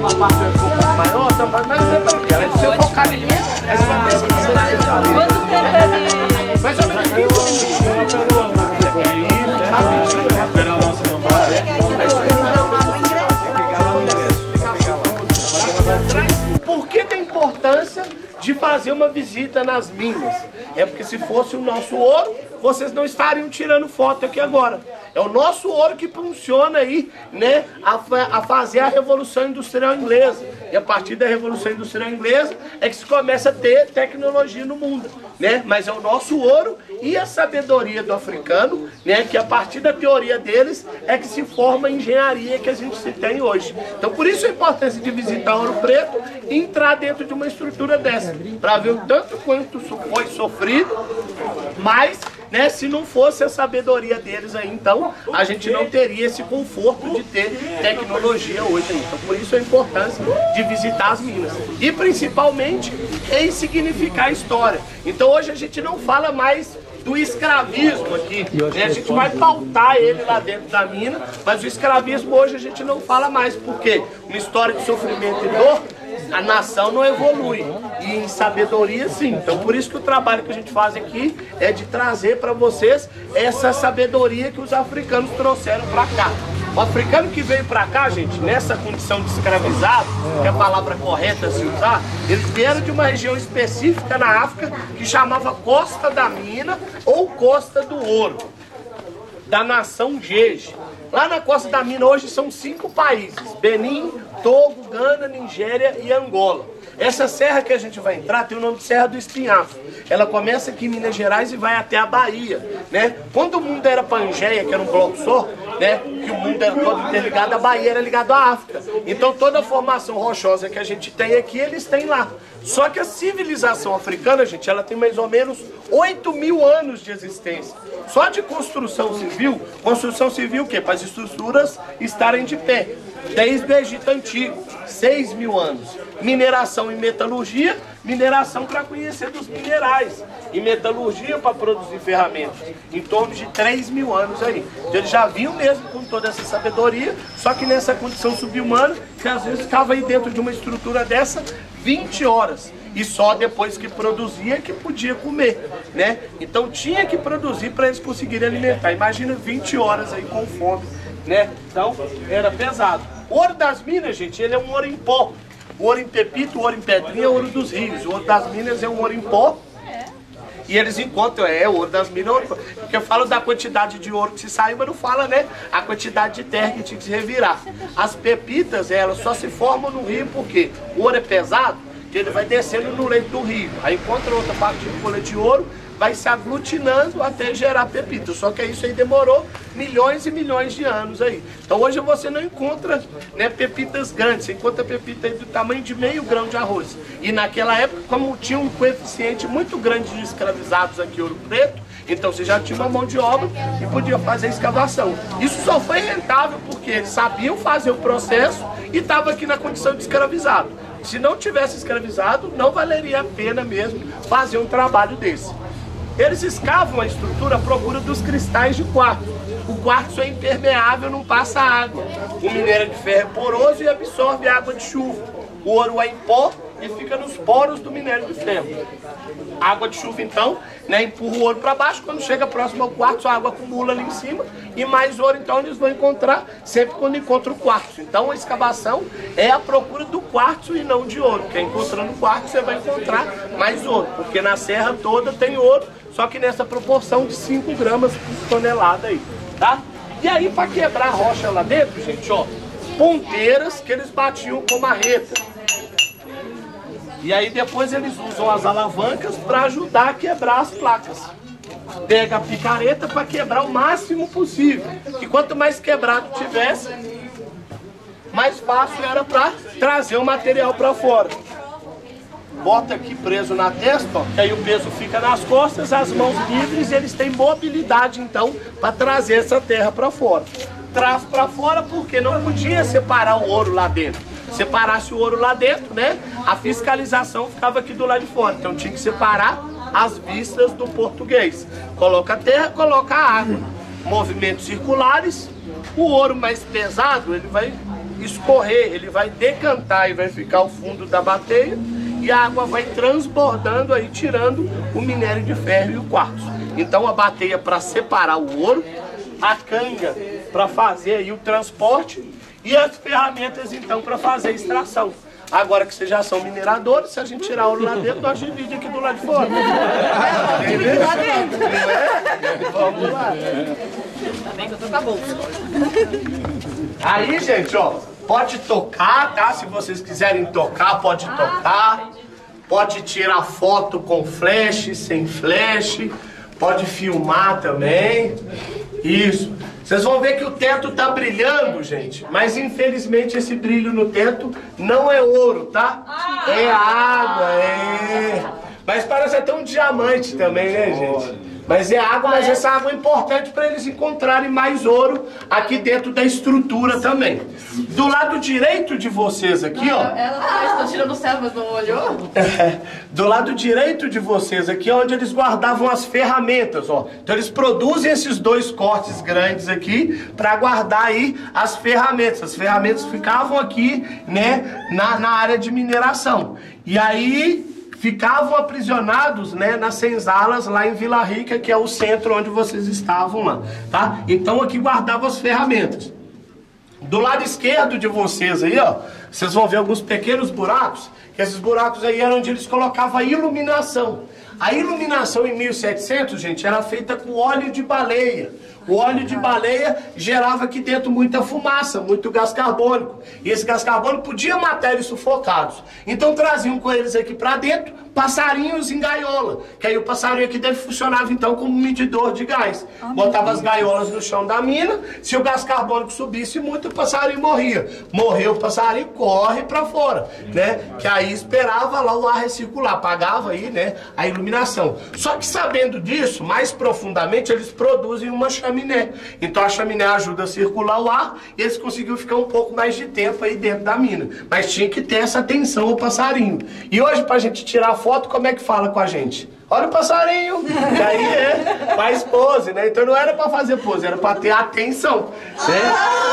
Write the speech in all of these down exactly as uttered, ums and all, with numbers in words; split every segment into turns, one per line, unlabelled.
uma parte um pouco maior, mas é tranquilo. Se eu focar em mim, essa vai ter que ser
quanto tempo ele...
mais ou menos quinze minutos. Por que da importância de fazer uma visita nas minas? É porque se fosse o nosso ouro, vocês não estariam tirando foto aqui agora. É o nosso ouro que funciona aí, né, a, a fazer a Revolução Industrial Inglesa. E a partir da Revolução Industrial Inglesa é que se começa a ter tecnologia no mundo, né? Mas é o nosso ouro e a sabedoria do africano, né, que a partir da teoria deles é que se forma a engenharia que a gente se tem hoje. Então por isso a importância de visitar Ouro Preto e entrar dentro de uma estrutura dessa, para ver o tanto quanto foi sofrido, mas, né, se não fosse a sabedoria deles aí, então a gente não teria esse conforto de ter tecnologia hoje. Então por isso a importância de visitar as minas e principalmente ressignificar a história. Então hoje a gente não fala mais do escravismo aqui, né? A gente vai pautar ele lá dentro da mina, mas o escravismo hoje a gente não fala mais, porque uma história de sofrimento e dor, a nação não evolui, e em sabedoria sim. Então por isso que o trabalho que a gente faz aqui é de trazer para vocês essa sabedoria que os africanos trouxeram para cá. O africano que veio para cá, gente, nessa condição de escravizado, que é a palavra correta a se usar, eles vieram de uma região específica na África que chamava Costa da Mina ou Costa do Ouro, da nação Jeje. Lá na Costa da Mina hoje são cinco países: Benin, Togo, Gana, Nigéria e Angola. Essa serra que a gente vai entrar tem o nome de Serra do Espinhaço. Ela começa aqui em Minas Gerais e vai até a Bahia, né? Quando o mundo era Pangeia, que era um bloco só, né, que o mundo era todo interligado, a Bahia era ligado à África. Então toda a formação rochosa que a gente tem aqui, eles têm lá. Só que a civilização africana, gente, ela tem mais ou menos oito mil anos de existência. Só de construção civil, construção civil o quê? Para as estruturas estarem de pé. Desde o Egito Antigo, seis mil anos. Mineração e metalurgia, mineração para conhecer dos minerais. E metalurgia para produzir ferramentas. Em torno de três mil anos aí. Então, eles já vinham mesmo com toda essa sabedoria, só que nessa condição subhumana, que às vezes ficava aí dentro de uma estrutura dessa vinte horas. E só depois que produzia que podia comer, né? Então tinha que produzir para eles conseguirem alimentar. Imagina vinte horas aí com fome, né? Então era pesado. O ouro das minas, gente, ele é um ouro em pó. O ouro em pepito, o ouro em pedrinha é o ouro dos rios. O ouro das minas é um ouro em pó. E eles encontram, é, o ouro das minas, porque eu falo da quantidade de ouro que se saiu, mas não fala, né, a quantidade de terra que tinha que se revirar. As pepitas, elas só se formam no rio porque o ouro é pesado, que ele vai descendo no leito do rio. Aí encontra outra partícula de ouro, vai se aglutinando até gerar pepita. Só que isso aí demorou milhões e milhões de anos aí. Então hoje você não encontra, né, pepitas grandes, você encontra pepita aí do tamanho de meio grão de arroz. E naquela época, como tinha um coeficiente muito grande de escravizados aqui em Ouro Preto, então você já tinha uma mão de obra e podia fazer a escavação. Isso só foi rentável porque eles sabiam fazer o processo e estavam aqui na condição de escravizado. Se não tivesse escravizado, não valeria a pena mesmo fazer um trabalho desse. Eles escavam a estrutura à procura dos cristais de quartzo. O quartzo é impermeável, não passa água. O minério de ferro é poroso e absorve água de chuva. O ouro é em pó e fica nos poros do minério de ferro. A água de chuva, então, né, empurra o ouro para baixo. Quando chega próximo ao quartzo, a água acumula ali em cima. E mais ouro, então, eles vão encontrar sempre quando encontram o quartzo. Então, a escavação é a procura do quartzo e não de ouro. Porque encontrando o quartzo, você vai encontrar mais ouro. Porque na serra toda tem ouro, só que nessa proporção de cinco gramas por tonelada aí, tá? E aí, para quebrar a rocha lá dentro, gente, ó, ponteiras que eles batiam com marreta. E aí depois eles usam as alavancas para ajudar a quebrar as placas. Pega a picareta para quebrar o máximo possível. E quanto mais quebrado tivesse, mais fácil era para trazer o material para fora. Bota aqui preso na testa, ó, que aí o peso fica nas costas, as mãos livres, eles têm mobilidade então para trazer essa terra para fora. Traz para fora porque não podia separar o ouro lá dentro. Separasse o ouro lá dentro, né, a fiscalização ficava aqui do lado de fora. Então tinha que separar as vistas do português. Coloca a terra, coloca a água. Movimentos circulares. O ouro mais pesado, ele vai escorrer, ele vai decantar e vai ficar o fundo da bateia e a água vai transbordando aí, tirando o minério de ferro e o quartzo. Então a bateia para separar o ouro, a canga para fazer aí o transporte e as ferramentas então para fazer a extração. Agora que vocês já são mineradores, se a gente tirar ouro lá dentro, nós dividimos aqui do lado de fora.
Lá dentro.
Vamos lá.
Também que eu tô com a bolsa.
Aí, gente, ó, pode tocar, tá? Se vocês quiserem tocar, pode tocar. Pode tirar foto com flash, sem flash. Pode filmar também. Isso. Vocês vão ver que o teto tá brilhando, gente. Mas infelizmente esse brilho no teto não é ouro, tá? É água, é. Mas parece até um diamante também, né, gente? Mas é água, mas essa água é importante para eles encontrarem mais ouro aqui dentro da estrutura também. Do lado direito de vocês aqui, ó.
Ela está tirando o céu, mas não olhou?
Do lado direito de vocês aqui é onde eles guardavam as ferramentas, ó. Então eles produzem esses dois cortes grandes aqui para guardar aí as ferramentas. As ferramentas ficavam aqui, né, na, na área de mineração. E aí ficavam aprisionados, né, nas senzalas lá em Vila Rica, que é o centro onde vocês estavam lá, tá? Então aqui guardavam as ferramentas. Do lado esquerdo de vocês aí, ó, vocês vão ver alguns pequenos buracos, que esses buracos aí eram onde eles colocavam a iluminação. A iluminação em mil e setecentos, gente, era feita com óleo de baleia. O óleo de baleia gerava aqui dentro muita fumaça, muito gás carbônico. E esse gás carbônico podia matar eles sufocados. Então traziam com eles aqui para dentro passarinhos em gaiola. Que aí o passarinho aqui dentro funcionava então como medidor de gás. Botava as gaiolas no chão da mina. Se o gás carbônico subisse muito, o passarinho morria. Morreu o passarinho, corre para fora, né? Que aí esperava lá o ar recircular, apagava aí, né, a iluminação. Só que sabendo disso, mais profundamente, eles produzem uma chaminé. Então a chaminé ajuda a circular o ar e eles conseguiram ficar um pouco mais de tempo aí dentro da mina. Mas tinha que ter essa atenção ao passarinho. E hoje, pra gente tirar foto, como é que fala com a gente? Olha o passarinho! E aí é, faz pose, né? Então não era pra fazer pose, era pra ter atenção, né?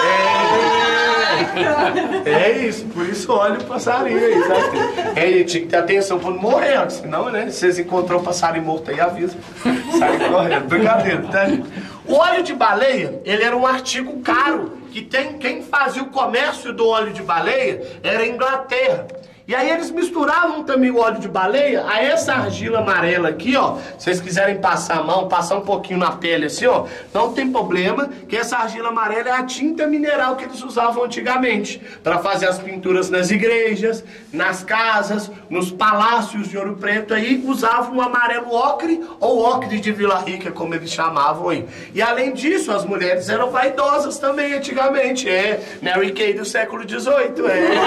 É, é isso, por isso olha o passarinho aí, sabe? É, tinha que ter atenção pra não morrer, ó, senão, né? Se vocês encontram um passarinho morto aí, avisa. Sai correndo, brincadeira, tá, gente? O óleo de baleia, ele era um artigo caro, que tem, quem fazia o comércio do óleo de baleia era a Inglaterra. E aí eles misturavam também o óleo de baleia a essa argila amarela aqui, ó. Se vocês quiserem passar a mão, passar um pouquinho na pele assim, ó, não tem problema, que essa argila amarela é a tinta mineral que eles usavam antigamente para fazer as pinturas nas igrejas, nas casas, nos palácios de Ouro Preto aí, usavam o amarelo ocre ou ocre de Vila Rica, como eles chamavam aí. E além disso, as mulheres eram vaidosas também antigamente, é, Mary Kay do século dezoito,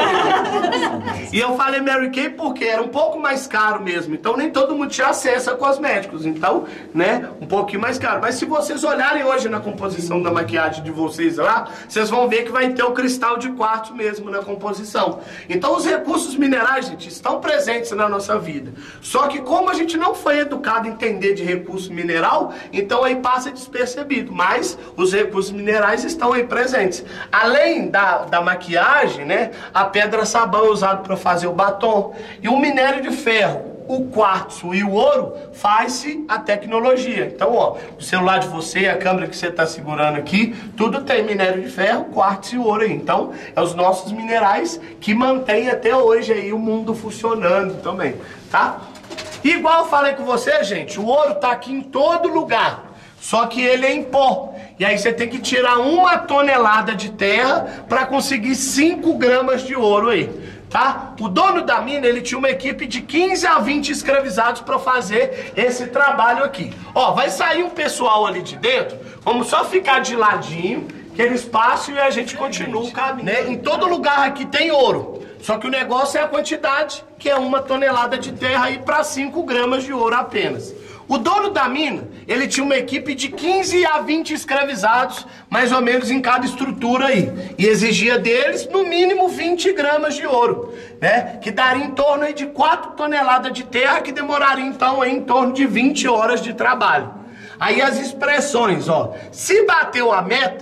é. E eu Eu falei Mary Kay porque era um pouco mais caro mesmo, então nem todo mundo tinha acesso a cosméticos, então, né, um pouquinho mais caro. Mas se vocês olharem hoje na composição da maquiagem de vocês lá, vocês vão ver que vai ter o cristal de quartzo mesmo na composição. Então os recursos minerais, gente, estão presentes na nossa vida. Só que como a gente não foi educado a entender de recurso mineral, então aí passa despercebido, mas os recursos minerais estão aí presentes. Além da, da maquiagem, né, a pedra sabão é usada para fazer o batom. E o minério de ferro, o quartzo e o ouro, faz-se a tecnologia. Então, ó, o celular de você, a câmera que você está segurando aqui, tudo tem minério de ferro, quartzo e ouro aí. Então, é os nossos minerais que mantêm até hoje aí o mundo funcionando também, tá? Igual eu falei com você, gente, o ouro tá aqui em todo lugar, só que ele é em pó. E aí você tem que tirar uma tonelada de terra para conseguir cinco gramas de ouro aí. Tá? O dono da mina, ele tinha uma equipe de quinze a vinte escravizados para fazer esse trabalho aqui. Ó, vai sair um pessoal ali de dentro, vamos só ficar de ladinho, que eles passam e a gente continua o caminho. Né? Em todo lugar aqui tem ouro, só que o negócio é a quantidade, que é uma tonelada de terra aí para cinco gramas de ouro apenas. O dono da mina, ele tinha uma equipe de quinze a vinte escravizados, mais ou menos em cada estrutura aí. E exigia deles, no mínimo, vinte gramas de ouro, né? Que daria em torno aí de quatro toneladas de terra, que demoraria então aí em torno de vinte horas de trabalho. Aí as expressões, ó. Se bateu a meta,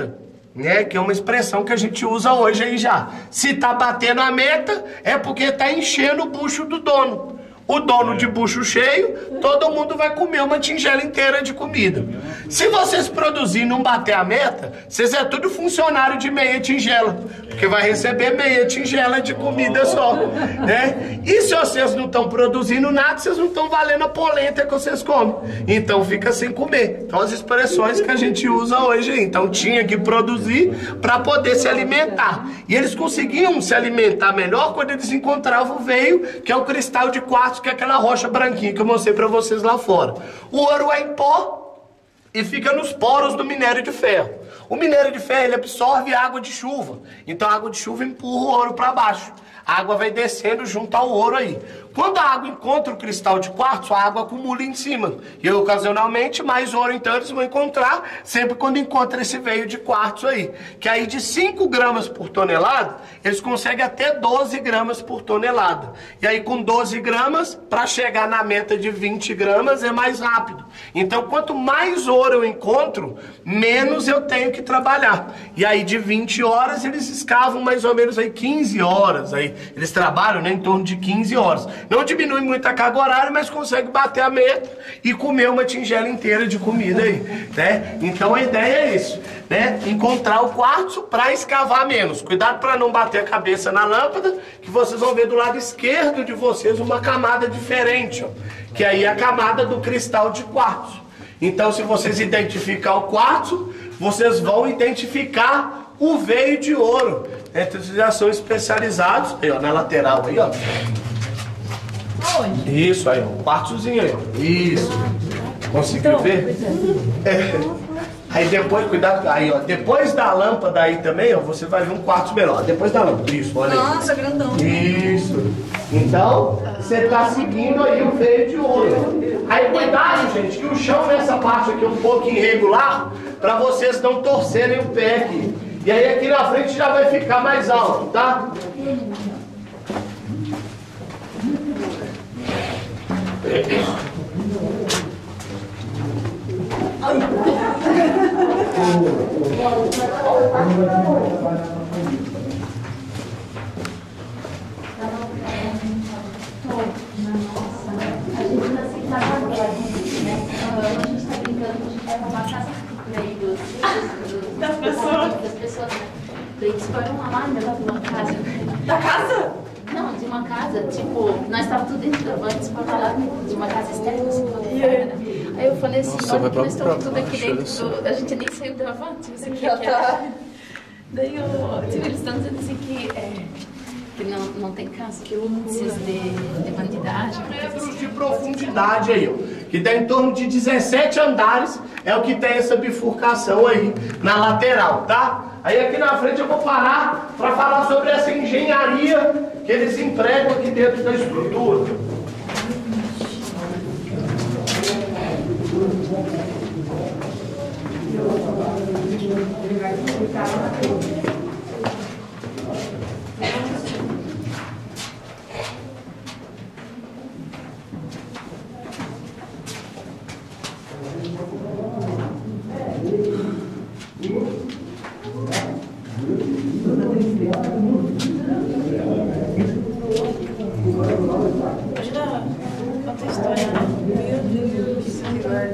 né? Que é uma expressão que a gente usa hoje aí já. Se tá batendo a meta, é porque tá enchendo o bucho do dono. O dono de bucho cheio, todo mundo vai comer uma tigela inteira de comida. Se vocês produzirem e não bater a meta, vocês é tudo funcionário de meia tigela, porque vai receber meia tigela de comida só, né? E se vocês não estão produzindo nada, vocês não estão valendo a polenta que vocês comem. Então fica sem comer. Então as expressões que a gente usa hoje aí. Então tinha que produzir para poder se alimentar. E eles conseguiam se alimentar melhor quando eles encontravam o veio, que é o cristal de quartzo, que é aquela rocha branquinha que eu mostrei para vocês lá fora. O ouro é em pó e fica nos poros do minério de ferro. O minério de ferro, ele absorve água de chuva. Então a água de chuva empurra o ouro para baixo. A água vai descendo junto ao ouro aí. Quando a água encontra o cristal de quartzo, a água acumula em cima. E ocasionalmente mais ouro, então eles vão encontrar sempre quando encontra esse veio de quartzo aí. Que aí de cinco gramas por tonelada, eles conseguem até doze gramas por tonelada. E aí com doze gramas, para chegar na meta de vinte gramas é mais rápido. Então quanto mais ouro eu encontro, menos eu tenho que trabalhar. E aí de vinte horas eles escavam mais ou menos aí quinze horas. Aí eles trabalham, né, em torno de quinze horas. Não diminui muito a carga horária, mas consegue bater a meta e comer uma tigela inteira de comida aí, né? Então a ideia é isso, né? Encontrar o quartzo para escavar menos. Cuidado para não bater a cabeça na lâmpada, que vocês vão ver do lado esquerdo de vocês uma camada diferente, ó, que aí é a camada do cristal de quartzo. Então se vocês identificar o quartzo, vocês vão identificar o veio de ouro. Eles já são especializados, aí, ó, na lateral aí, ó.
Aonde?
Isso aí, ó, um quartzozinho aí, ó. Isso. Conseguiu então, ver? É. Aí depois, cuidado, aí, ó, depois da lâmpada aí também, ó, você vai ver um quartzo menor. Depois da lâmpada, isso, olha aí.
Nossa, grandão.
Isso. Então, você tá seguindo aí o veio de ouro. Aí cuidado, gente, que o chão nessa parte aqui é um pouco irregular, para vocês não torcerem o pé aqui. E aí aqui na frente já vai ficar mais alto, tá?
Das pessoas.
Das pessoas. Daí disparou um alarme lá de uma casa.
Da casa?
Não, de uma casa, tipo, nós estávamos tudo dentro da van, disparou um alarme de uma casa externa, assim, do
E aí?
né? Aí eu falei assim,
Nossa,
olha
vai
que
pra-
nós estamos
pra
tudo aqui
baixo,
dentro, do... a gente nem saiu da van, tipo assim, que
Já
que
tá.
é? Daí eu, tipo, eles estão dizendo assim que, é, que não, não tem caso, que índices de, de bandidagem,
Metros de profundidade aí, ó, que dá em torno de dezessete andares, é o que tem essa bifurcação aí na lateral, tá? Aí aqui na frente eu vou parar para falar sobre essa engenharia que eles empregam aqui dentro da estrutura.
Imagina quanta história, né? Meu Deus, Senhor.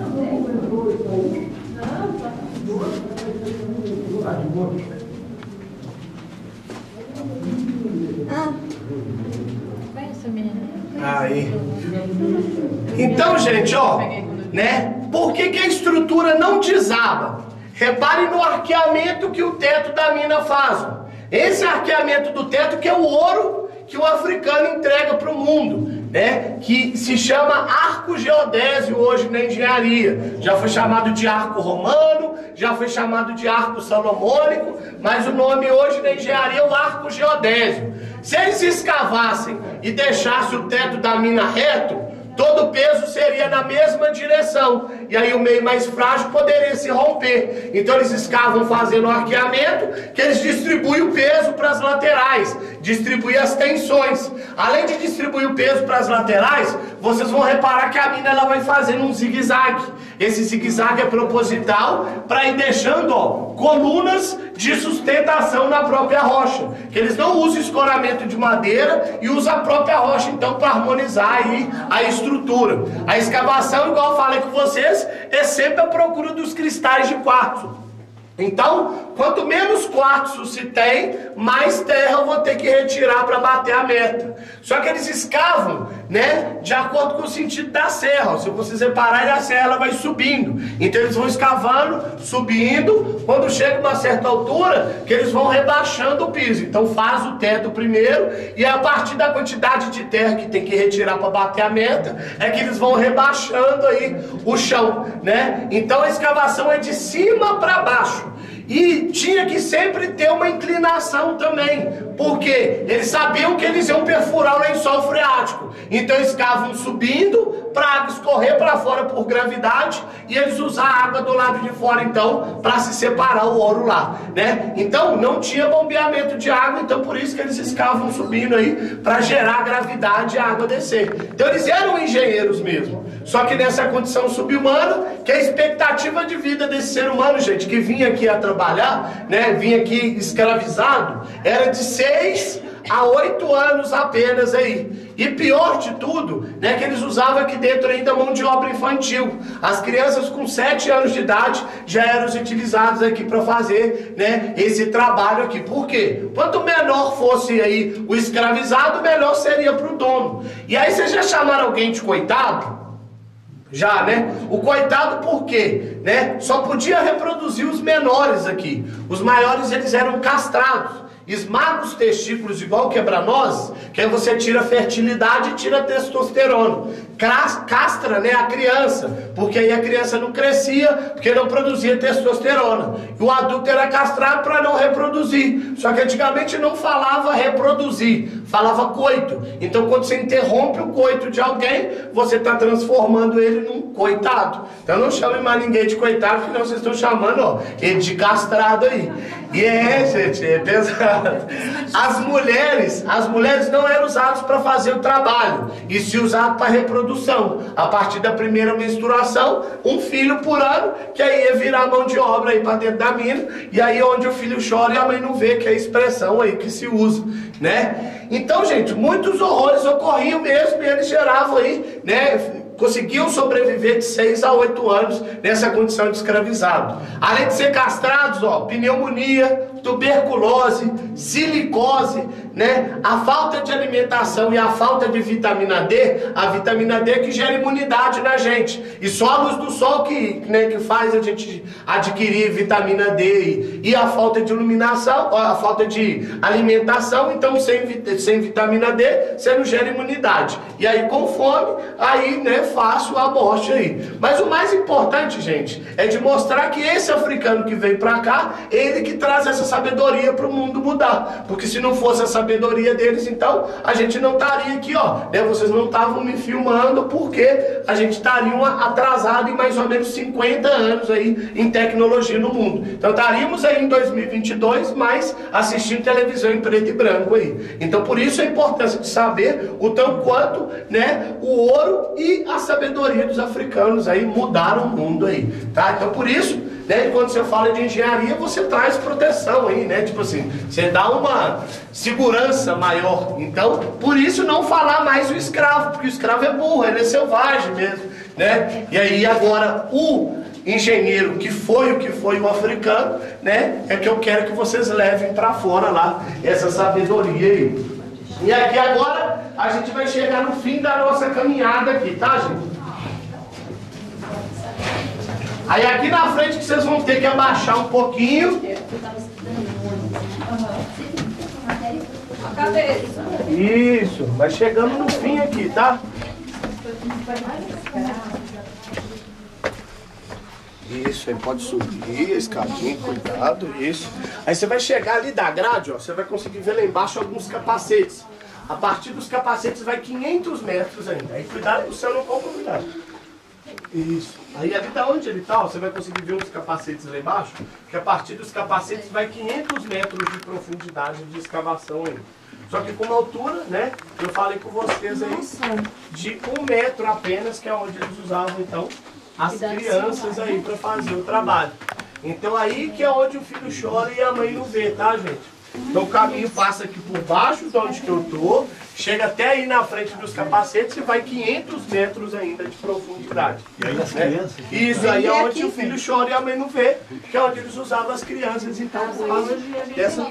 conhece a menina?
Aí. Então, gente, ó, né? Por que que a estrutura não desaba? Repare no arqueamento que o teto da mina faz. Ó. Esse arqueamento do teto que é o ouro que o africano entrega para o mundo, né? Que se chama arco geodésio hoje na engenharia. Já foi chamado de arco romano, já foi chamado de arco salomônico, mas o nome hoje na engenharia é o arco geodésio. Se eles escavassem e deixassem o teto da mina reto, todo o peso seria na mesma direção. E aí o meio mais frágil poderia se romper. Então eles escavam fazendo o arqueamento, que eles distribuem o peso para as laterais, distribuem as tensões. Além de distribuir o peso para as laterais, vocês vão reparar que a mina ela vai fazendo um zigue-zague. Esse zigue-zague é proposital para ir deixando, ó, colunas de sustentação na própria rocha. Que eles não usam escoramento de madeira e usam a própria rocha, então, para harmonizar aí a estrutura. A escavação, igual eu falei com vocês, é sempre a procura dos cristais de quartzo. Então, quanto menos quartzo se tem, mais terra eu vou ter que retirar para bater a meta. Só que eles escavam, né, de acordo com o sentido da serra. Se vocês repararem, a serra ela vai subindo. Então eles vão escavando, subindo. Quando chega a uma certa altura, que eles vão rebaixando o piso. Então faz o teto primeiro, e a partir da quantidade de terra que tem que retirar para bater a meta, é que eles vão rebaixando aí o chão, né? Então a escavação é de cima para baixo. E tinha que sempre ter uma inclinação também, porque eles sabiam que eles iam perfurar o lençol freático. Então eles escavam subindo para a água escorrer para fora por gravidade, e eles usar a água do lado de fora então para se separar o ouro lá, né? Então não tinha bombeamento de água, então por isso que eles escavam subindo aí para gerar gravidade e a água descer. Então eles eram engenheiros mesmo. Só que nessa condição subhumana, que a expectativa de vida desse ser humano, gente, que vinha aqui a trabalhar, né, vinha aqui escravizado, era de seis a oito anos apenas aí. E pior de tudo, né, que eles usavam aqui dentro ainda mão de obra infantil. As crianças com sete anos de idade já eram utilizadas aqui para fazer, né, esse trabalho aqui. Por quê? Quanto menor fosse aí o escravizado, melhor seria para o dono. E aí vocês já chamaram alguém de coitado? Já, né? O coitado por quê? Né? Só podia reproduzir os menores aqui. Os maiores eles eram castrados. Esmaga os testículos igual quebra-nozes, que aí você tira a fertilidade e tira a testosterona. Castra, né, a criança, porque aí a criança não crescia, porque não produzia testosterona. E o adulto era castrado para não reproduzir. Só que antigamente não falava reproduzir, falava coito. Então quando você interrompe o coito de alguém, você está transformando ele num coitado. Então não chame mais ninguém de coitado, porque não vocês estão chamando, ó, ele de castrado aí. E é, gente, é pesado. As mulheres, as mulheres não eram usadas para fazer o trabalho, e se usavam para reprodução. A partir da primeira menstruação, um filho por ano, que aí ia virar mão de obra aí para dentro da mina, e aí onde o filho chora e a mãe não vê, que é a expressão aí que se usa, né? Então, gente, muitos horrores ocorriam mesmo, e eles geravam aí, né, conseguiam sobreviver de seis a oito anos nessa condição de escravizado. Além de ser castrados, ó, pneumonia, tuberculose, silicose, né? A falta de alimentação e a falta de vitamina D, a vitamina D que gera imunidade na gente. E só a luz do sol que, né, que faz a gente adquirir vitamina D. E, e a falta de iluminação, a falta de alimentação, então sem, sem vitamina D, você não gera imunidade. E aí com fome, aí, né, fácil a morte aí. Mas o mais importante, gente, é de mostrar que esse africano que veio pra cá, ele que traz essa sabedoria para o mundo mudar. Porque se não fosse a sabedoria deles, então a gente não estaria aqui, ó, né? Vocês não estavam me filmando, porque a gente estaria atrasado em mais ou menos cinquenta anos aí em tecnologia no mundo. Então estaríamos aí em dois mil e vinte e dois, mas assistindo televisão em preto e branco aí. Então por isso a importância de saber o tanto quanto, né, o ouro e a sabedoria dos africanos aí mudaram o mundo aí, tá? Então por isso, né, quando você fala de engenharia, você traz proteção aí, né? Tipo assim, você dá uma segurança maior. Então, por isso não falar mais o escravo, porque o escravo é burro, ele é selvagem mesmo, né? E aí agora o engenheiro que foi o que foi o africano, né? É que eu quero que vocês levem para fora lá essa sabedoria aí. E aqui agora a gente vai chegar no fim da nossa caminhada aqui, tá, gente? Aí aqui na frente que vocês vão ter que abaixar um pouquinho. Isso, vai chegando no fim aqui, tá? Isso, aí pode subir, escadinha, cuidado, isso. Aí você vai chegar ali da grade, ó, você vai conseguir ver lá embaixo alguns capacetes. A partir dos capacetes vai quinhentos metros ainda. Aí cuidado pro céu não comprometer. Isso. Aí ali da onde ele está, você vai conseguir ver uns capacetes lá embaixo, que a partir dos capacetes vai quinhentos metros de profundidade de escavação aí. Só que com uma altura, né, eu falei com vocês aí, de um metro apenas, que é onde eles usavam então as crianças aí para fazer o trabalho. Então aí que é onde o filho chora e a mãe não vê, tá, gente? Então o caminho passa aqui por baixo de onde que eu tô, chega até aí na frente dos capacetes e vai quinhentos metros ainda de profundidade.
E aí as crianças?
Isso aí é onde o filho chora e a mãe não vê, que é onde eles usavam as crianças. Então, por causa dessa...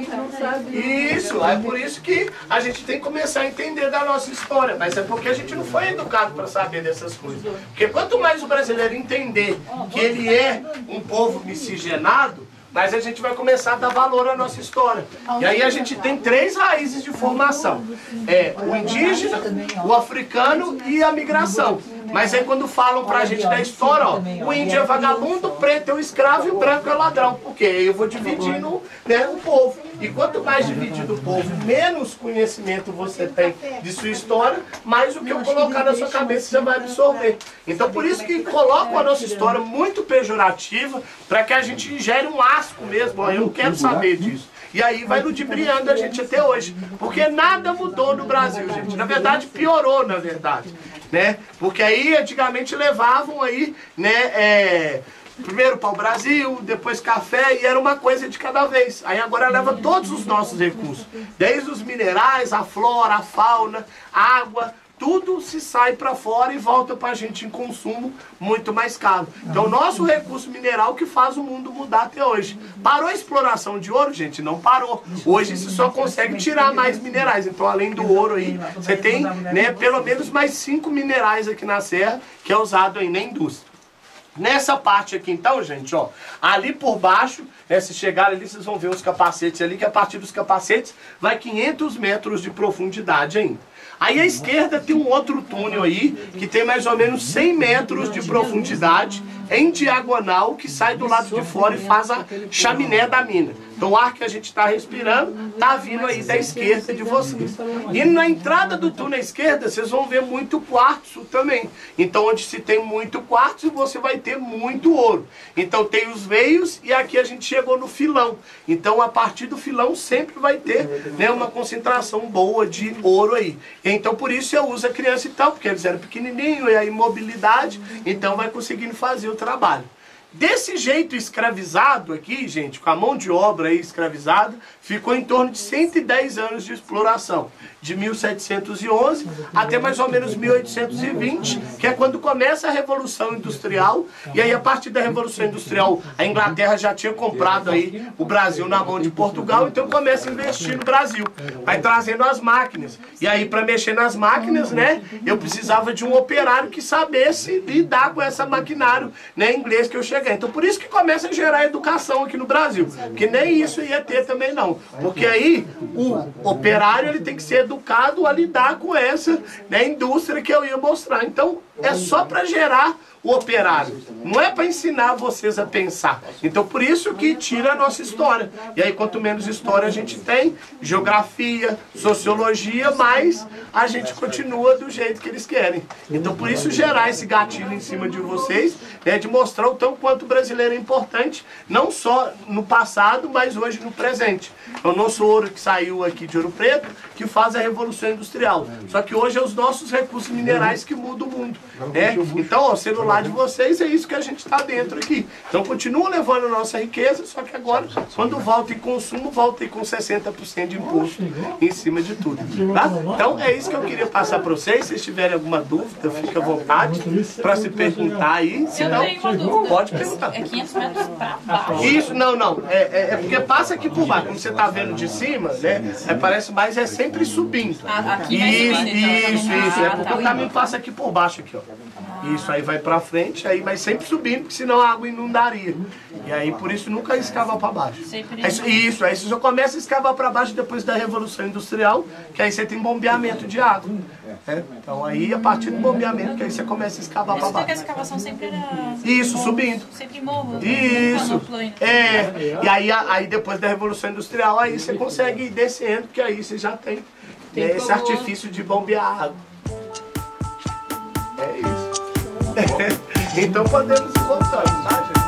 Isso, é por isso que a gente tem que começar a entender da nossa história, mas é porque a gente não foi educado para saber dessas coisas. Porque quanto mais o brasileiro entender que ele é um povo miscigenado, mas a gente vai começar a dar valor à nossa história. E aí a gente tem três raízes de formação. É o indígena, o africano e a migração. Mas aí quando falam pra gente da história, ó, o índio é vagabundo, o preto é o escravo e o branco é o ladrão. Porque aí eu vou dividindo, né, o povo. E quanto mais dividido o povo, menos conhecimento você tem de sua história, mais o que eu colocar na sua cabeça você vai absorver. Então por isso que colocam a nossa história muito pejorativa, para que a gente gere um asco mesmo. Ó, eu não quero saber disso. E aí vai ludibriando a gente até hoje. Porque nada mudou no Brasil, gente. Na verdade, piorou, na verdade. Né? Porque aí, antigamente, levavam aí, né, é, primeiro para o Brasil, depois café, e era uma coisa de cada vez. Aí agora leva todos os nossos recursos. Desde os minerais, a flora, a fauna, a água... Tudo se sai para fora e volta para a gente em consumo muito mais caro. Então, o nosso recurso mineral que faz o mundo mudar até hoje. Parou a exploração de ouro, gente? Não parou. Hoje você só consegue tirar mais minerais. Então, além do ouro aí, você tem, né, pelo menos mais cinco minerais aqui na serra que é usado aí na indústria. Nessa parte aqui então, gente, ó, ali por baixo, né, se chegarem ali, vocês vão ver os capacetes ali, que a partir dos capacetes vai quinhentos metros de profundidade ainda. Aí à esquerda tem um outro túnel aí, que tem mais ou menos cem metros de profundidade, em diagonal, que sai do lado de fora e faz a chaminé da mina. Então o ar que a gente está respirando está vindo aí da esquerda de vocês. E na entrada do túnel à esquerda, vocês vão ver muito quartzo também. Então onde se tem muito quartzo, você vai ter muito ouro. Então tem os veios e aqui a gente chegou no filão. Então a partir do filão sempre vai ter, né, uma concentração boa de ouro aí. Então por isso eu uso a criança e tal, porque eles eram pequenininhos e a imobilidade, então vai conseguindo fazer o trabalho. Desse jeito escravizado aqui, gente, com a mão de obra aí escravizada, ficou em torno de cento e dez anos de exploração. De mil setecentos e onze até mais ou menos mil oitocentos e vinte, que é quando começa a Revolução Industrial. E aí, a partir da Revolução Industrial, a Inglaterra já tinha comprado aí o Brasil na mão de Portugal, então começa a investir no Brasil. Vai trazendo as máquinas. E aí, para mexer nas máquinas, né, eu precisava de um operário que sabesse lidar com essa maquinário, né, inglês que eu cheguei. Então, por isso que começa a gerar educação aqui no Brasil. Que nem isso ia ter também, não. Porque aí, o operário ele tem que ser educado a lidar com essa, né, indústria que eu ia mostrar. Então, é só para gerar o operário. Não é para ensinar vocês a pensar. Então, por isso que tira a nossa história. E aí, quanto menos história a gente tem, geografia, sociologia, mais a gente continua do jeito que eles querem. Então, por isso, gerar esse gatilho em cima de vocês, né, de mostrar o tanto quanto o brasileiro é importante, não só no passado, mas hoje no presente. É o nosso ouro que saiu aqui de Ouro Preto, que faz a Revolução Industrial. Só que hoje é os nossos recursos minerais que mudam o mundo. Né? Então, ó, o celular de vocês é isso que a gente está dentro aqui. Então, continua levando a nossa riqueza, só que agora, quando volta em consumo, volta aí com sessenta por cento de imposto em cima de tudo. Tá? Então, é isso que eu queria passar para vocês. Se vocês tiverem alguma dúvida, fica à vontade para se perguntar aí. Se não, pode perguntar.
É quinhentos metros para baixo.
Isso, não, não. É, é, é porque passa aqui por baixo. Como você está vendo de cima, né? É, parece mais, é sempre subindo.
Ah, aqui
isso,
vai subindo, então.
isso, isso. É
Ah,
porque
tá.
o caminho passa aqui por baixo, aqui, ó. Isso aí vai pra frente, aí vai sempre subindo, porque senão a água inundaria. E aí por isso nunca escava para baixo.
Sempre.
Aí, isso, aí você só começa a escavar para baixo depois da Revolução Industrial, que aí você tem bombeamento de água. Né? Então aí a partir do bombeamento que aí você começa a escavar para
Isso porque a
baixo.
escavação sempre era...
Isso,
morro,
subindo.
Sempre morro.
Isso,
nunca no plano.
é, e aí, aí depois da Revolução Industrial, aí você consegue ir descendo, porque aí você já tem,
Tem
né, esse
como-
artifício de bombear a água. É isso. Então podemos ir voltando, tá, gente?